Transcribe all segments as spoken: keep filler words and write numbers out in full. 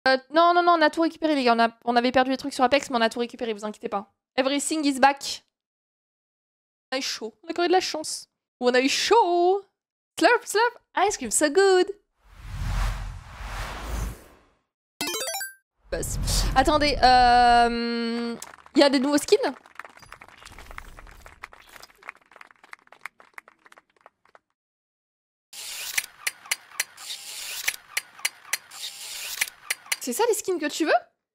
Euh, non, non, non, on a tout récupéré, les gars. On, a... on avait perdu les trucs sur Apex, mais on a tout récupéré, vous inquiétez pas. Everything is back. On a eu chaud. On a encore eu de la chance. Ou on a eu chaud. Slurp, slurp. Ice cream, so good. Buzz. Attendez, euh... il y a des nouveaux skins? C'est ça les skins que tu veux?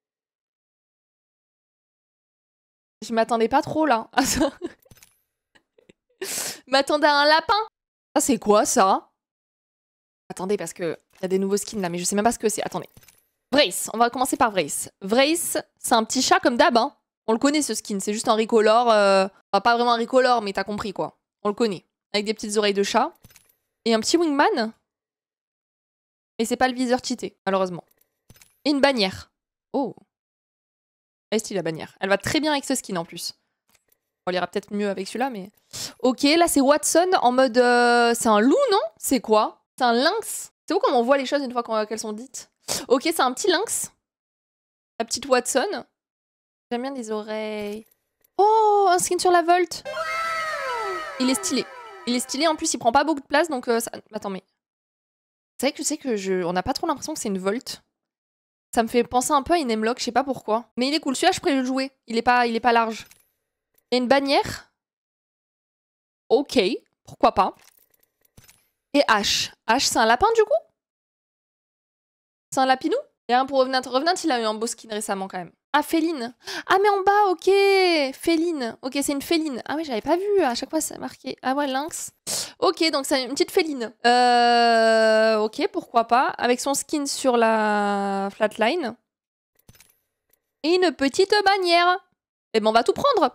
Je m'attendais pas trop là. M'attendais à un lapin. Ça c'est quoi ça? Attendez parce que il y a des nouveaux skins là mais je sais même pas ce que c'est. Attendez. Vrace, on va commencer par Vrace. Vrace, c'est un petit chat comme d'hab, hein. On le connaît ce skin, c'est juste un ricolore. Euh... Enfin, pas vraiment un ricolore mais t'as compris quoi. On le connaît. Avec des petites oreilles de chat. Et un petit wingman. Et c'est pas le viseur cheaté, malheureusement. Et une bannière. Oh. Elle est stylée la bannière. Elle va très bien avec ce skin en plus. On l'ira peut-être mieux avec celui-là, mais... Ok, là c'est Watson en mode... Euh... C'est un loup, non? C'est quoi? C'est un lynx. C'est où comment on voit les choses une fois qu'elles sont dites? Ok, c'est un petit lynx. La petite Watson. J'aime bien les oreilles. Oh, un skin sur la Volt. Il est stylé. Il est stylé, en plus il prend pas beaucoup de place, donc... Euh, ça... Attends, mais... C'est vrai que tu sais que je... On n'a pas trop l'impression que c'est une Volt. Ça me fait penser un peu à une M-Lock, je sais pas pourquoi. Mais il est cool, celui-là je pourrais le jouer. Il est pas, il est pas large. Il y a une bannière. Ok, pourquoi pas. Et H. H, c'est un lapin du coup? C'est un lapinou? Il y a un pour Revenant. Revenant, il a eu un beau skin récemment quand même. Ah, féline. Ah, mais en bas, ok. Féline. Ok, c'est une féline. Ah ouais, j'avais pas vu. À chaque fois, ça marqué. Ah ouais, lynx. Ok, donc c'est une petite féline. Euh... Ok, pourquoi pas. Avec son skin sur la flatline. Et une petite bannière. Et ben, on va tout prendre.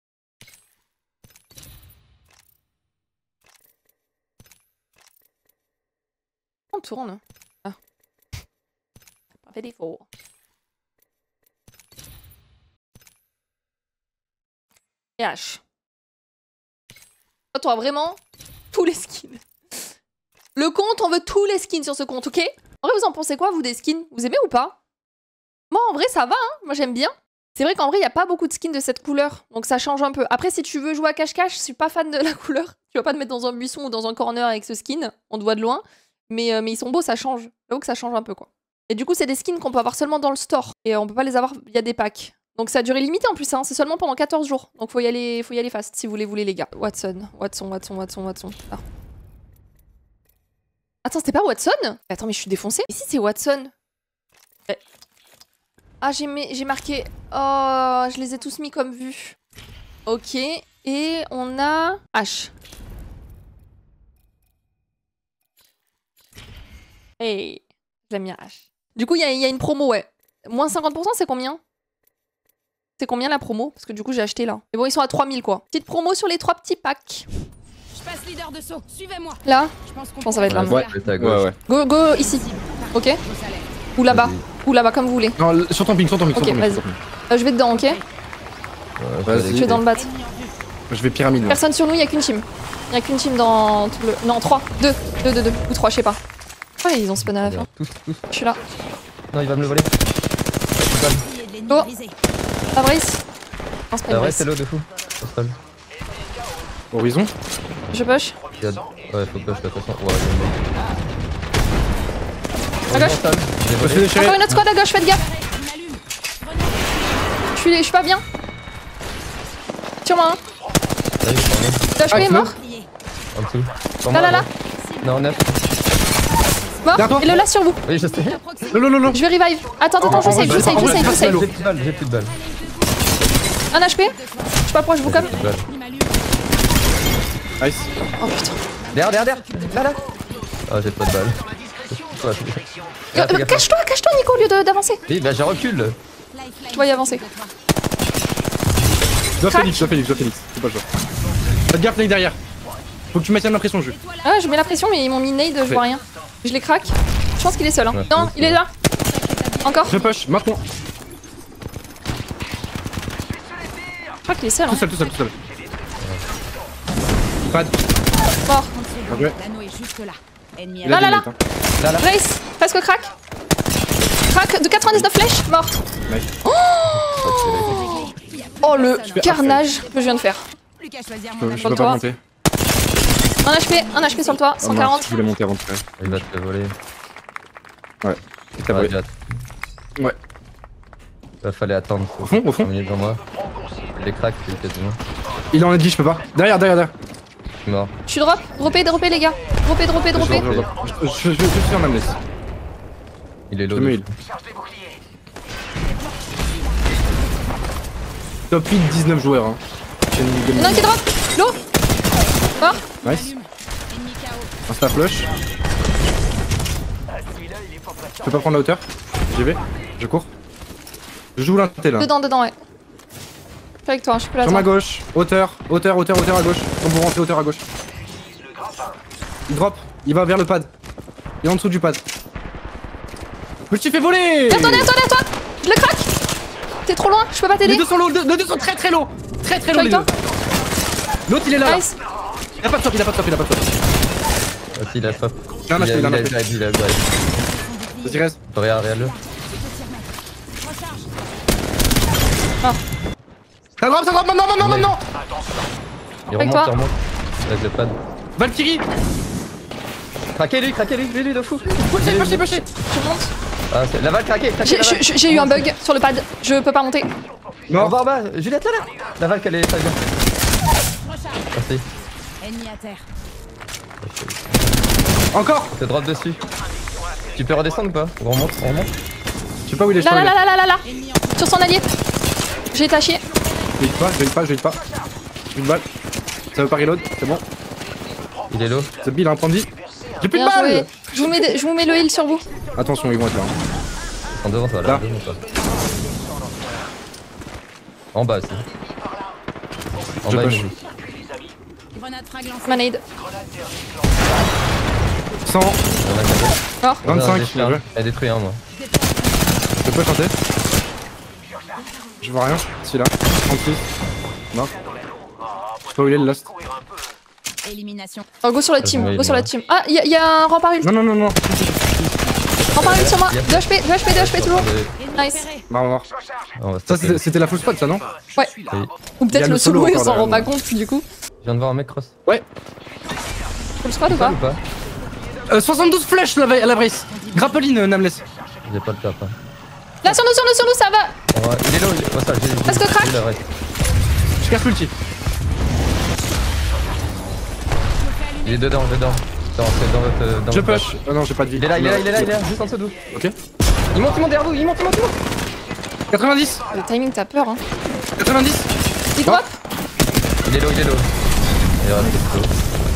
On tourne. Ah. Pas fait défaut. Et H. Toi, vraiment, tous les skins. Le compte, on veut tous les skins sur ce compte, ok? En vrai, vous en pensez quoi, vous, des skins? Vous aimez ou pas? Moi, en vrai, ça va, hein. Moi, j'aime bien. C'est vrai qu'en vrai, il n'y a pas beaucoup de skins de cette couleur. Donc, ça change un peu. Après, si tu veux jouer à cache-cache, je suis pas fan de la couleur. Tu vas pas te mettre dans un buisson ou dans un corner avec ce skin. On te voit de loin. Mais, euh, mais ils sont beaux, ça change. J'avoue que ça change un peu, quoi. Et du coup, c'est des skins qu'on peut avoir seulement dans le store. Et on peut pas les avoir via des packs. Donc ça a duré limité en plus, hein. C'est seulement pendant quatorze jours. Donc faut y aller, faut y aller fast si vous les voulez les gars. Watson, Watson, Watson, Watson, Watson. Ah. Attends, c'était pas Watson? Attends, mais je suis défoncée. Ici c'est Watson. Eh. Ah, j'ai marqué... Oh, je les ai tous mis comme vue. Ok, et on a... H. Hey, j'aime bien H. Du coup, il y, y a une promo, ouais. Moins cinquante pour cent, c'est combien? C'est combien la promo? Parce que du coup j'ai acheté là. Mais bon, ils sont à trois mille quoi. Petite promo sur les trois petits packs. Je passe leader de saut, suivez-moi. Là? Je pense qu'on ça va être là. Ouais, ouais, ouais. Go, go ici. Ok? Ou là-bas. Ou là-bas, comme vous voulez. Non, sur ton ping, sur ton ping. Ok, vas-y. Euh, je vais dedans, ok? Vas-y. Je vais dans le bat. Je vais pyramide. Personne sur nous, il y a qu'une team. Il y a qu'une team dans tout le. Non, trois. Deux. Deux, deux, deux. Ou trois, je sais pas. Ah, ils ont spawn à la fin. Tous, tous. Je suis là. Non, il va me le voler. Go! La Vrace. Non, c'est pas une Ouais, Vrace. c'est l'eau de fou. Horizon. Je push. Ouais, faut push de toute façon. Ouais, à gauche. Encore une autre squad à gauche, faites gaffe. Je suis, je suis pas bien. Sur moi, hein. H P est mort. En dessous. Là, là, là. Non, neuf. Mort. Et le là sur vous. Oui, je sais. Non, non, non, non. Je vais revive. Attends, attends, je save, je save, je save, je save. J'ai plus de balles, j'ai plus de balles. Un H P. Je sais pas pourquoi je vous comme. Nice. Oh putain. Derrière, derrière, derrière. Là, là. Ah, j'ai pas de balles. Euh, cache-toi, cache-toi, Nico, au lieu d'avancer. Oui, bah, je recule. Je dois y avancer. Je dois Phoenix, je dois Phoenix, je dois Phoenix. C'est pas le choix. Faites gaffe, Nate derrière. Faut que tu maintiennes la pression, le jeu. Ah ouais, je mets la pression, mais ils m'ont mis nade, je vois rien. Je les craque. Je pense qu'il est seul. Hein. Non, il est là. Encore. Je push, maintenant. Je crois qu'il est seul. Tout Hein. seul, tout seul, tout seul. Pad. Mort. Ok. L'anneau est juste là. Ennemi Là, là, là. Nate, hein. Vrace, presque crack. Crac de quatre-vingt-dix-neuf flèches, morte. Nice. Oh, oh le fais carnage que je viens de faire. Plus qu'à choisir Je mon peux, ami. je peux toi. pas monter. Un H P, un H P sur le toit, Oh, cent mince, quarante. je voulais monter avant de faire. Il va te le voler. Ouais. T'as Ah, volé. déjà. Ouais. Il fallait attendre. Au fond, au fond. Il est devant moi. Les cracks, c'est quasiment. Il est en edge, je peux pas. Derrière, derrière, derrière. Je suis mort. Je suis drop, droppé, droppé les gars. Droppé, droppé, droppé. Je, je, je, je, je, je suis en amnès. Il est Je low. me heal. Top huit, dix-neuf joueurs. Hein. J'ai une Il y en a un qui drop. L'eau. Mort. Nice. Ennemi K O. Insta flush. Je peux pas prendre la hauteur. J'y vais. Je cours. Je joue l'inté là. Dedans, dedans, ouais. Je suis avec toi, je peux Sur ma l'attendre. gauche. Hauteur, hauteur, hauteur, hauteur à gauche. On vous rentrez hauteur à gauche. Il drop. Il va vers le pad. Il est en dessous du pad. Je me suis fait voler. Derrière toi, derrière toi, derrière toi. Je le craque. T'es trop loin, je peux pas Les t'aider. deux sont low, les deux sont très très low. Très très low Je les suis deux. avec L'autre il est là. là. Nice. Il a pas de top, il a pas de top, il a pas de top. Ah, si, il a soif. Il a un H P, il a un il a H P. il a il a il a Vas-y reste. Regarde, regarde-le. Ça drop, ça drop, maintenant, maintenant, Mais- maintenant. Il Avec remonte, toi. il remonte. Avec le pad. Valkyrie. Craquez-lui, craquez-lui, lui, lui de fou. Pushé, pushé, pushé. Je monte. Ah, c'est- la balle craquée, craquée. J'ai- la balle. J'ai j'ai eu un bug sur le pad. Je peux pas monter. En Mort. bas, en bas, Juliette là là. La balle qu'elle est très bien. Recharge. Merci. Ennemi à terre. Encore. On te drop dessus. Tu peux redescendre ou pas? On remonte, on remonte. Je sais pas où il est, je Là, sais là, pas où il là, est. là, là, là, là. Ennemi en Sur son allié. J'ai taché. Je hit pas, je hit pas, je hit pas. J'ai une balle. Ça veut pas reload, c'est bon. Il est low. Ce bill a un point de vie. J'ai plus de Bien joué. balles. Je vous mets, des- je vous mets le heal sur vous. Attention, ils vont être là. En devant, toi, là. Là. Devant, toi. En bas aussi. En Je bas, push. il nous joue. grenade frag lancée. Manade. cent, Il y en a qu'un deux. Mort. vingt-cinq, J'ai bien joué. Elle a détruit un, moi. Je peux chanter. Je vois rien. Si là. trente-six. Non. Je sais pas où il est le last. Élimination. Oh, go sur la Ah, team. ouais, Go sur la ouais. team. Ah, il y, a- y a un rempart ult. Non, non, non, non. Rempart ult sur moi. Il y a- deux H P, deux H P, deux H P toujours. Ennemi Nice. repéré. Mort, mort. On va Ça, stopper. c'était c'était la full spot, ça, non? Ouais. Oui. Ou Il y peut-être a le le solo solo, il encore s'en rend pas derrière. compte du coup. Je viens de voir un mec cross. Full squad ou Pas pas ou pas? Euh, soixante-douze flèches la, la brace. Grappeline, euh, Namless. J'ai pas le top. Hein. Là, sur nous, sur nous, sur nous, ça va. On va- Il est low, il est. Oh, ça, j'ai. j'ai- Parce que crack. j'ai la vraie. Je casse l'ulti. Il est dedans, dedans. Dans, c'est dans votre. Dans Je votre push. Oh non, j'ai pas de vie. Il est là, il est là, il est là, il est là, juste en dessous de vous. Ok. Il monte, il monte derrière vous, il monte, il monte, il monte. quatre-vingt-dix. Le timing, t'as peur, hein. quatre-vingt-dix. Il drop. Il est low, il est low. Il reste low.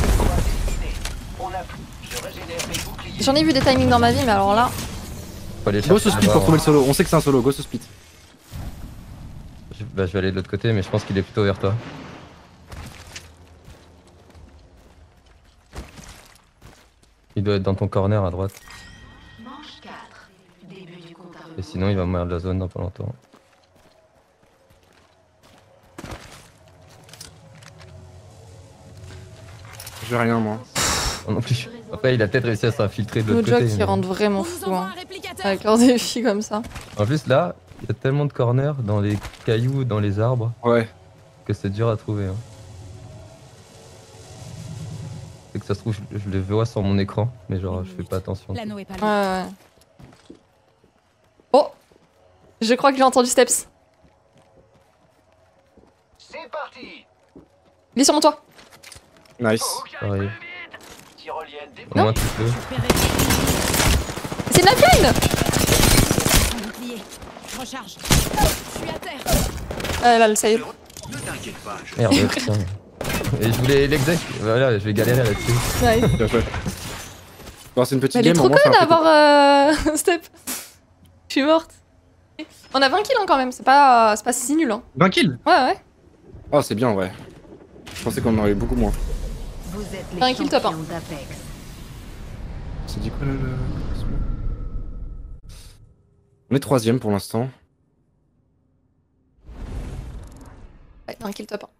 J'en ai vu des timings dans ma vie, mais alors là. Faut aller Go chercher. ce speed pour trouver le solo. On sait que c'est un solo. Go ce speed. Je, bah, je vais aller de l'autre côté, mais je pense qu'il est plutôt vers toi. Il doit être dans ton corner à droite. Et sinon, il va mourir de la zone dans pas longtemps. Je vais rien, moi. Oh, non plus. Après, il a peut-être réussi à s'infiltrer de Nos l'autre côté. jokes qui mais- rendent vraiment On vous fou, envoie hein. un réplicateur. Avec leurs défis comme ça. En plus, là, il y a tellement de corners dans les cailloux, dans les arbres, Ouais. que c'est dur à trouver. Hein. C'est que ça se trouve, je, je les vois sur mon écran, mais genre, je fais pas attention. L'anneau est pas Ouais, loin. ouais. Oh! Je crois que j'ai entendu Steps. C'est parti. Il est sur mon toit. Nice. Pareil. Tyrolienne des Au moins, tu peux. Repéré. C'est une lifeline! Un bouclier. Je recharge. Je suis à terre. Euh, là, le save. Ne t'inquiète pas, je Merde, putain. Et je voulais l'exec. Voilà, je vais galérer là-dessus. Nice. Bien fait. Bon, c'est une petite Elle est game. trop au moins, conne c'est un peu d'avoir euh... Step. Je suis morte. On a vingt kills hein, quand même, c'est pas, c'est pas si nul. Hein. vingt kills. Ouais, ouais. Oh, c'est bien, ouais. Je pensais qu'on en aurait beaucoup moins. Vous êtes les Un kill top un. champions d'Apex. C'est dit quoi le. le- On est troisième pour l'instant. Ouais, un kill top un.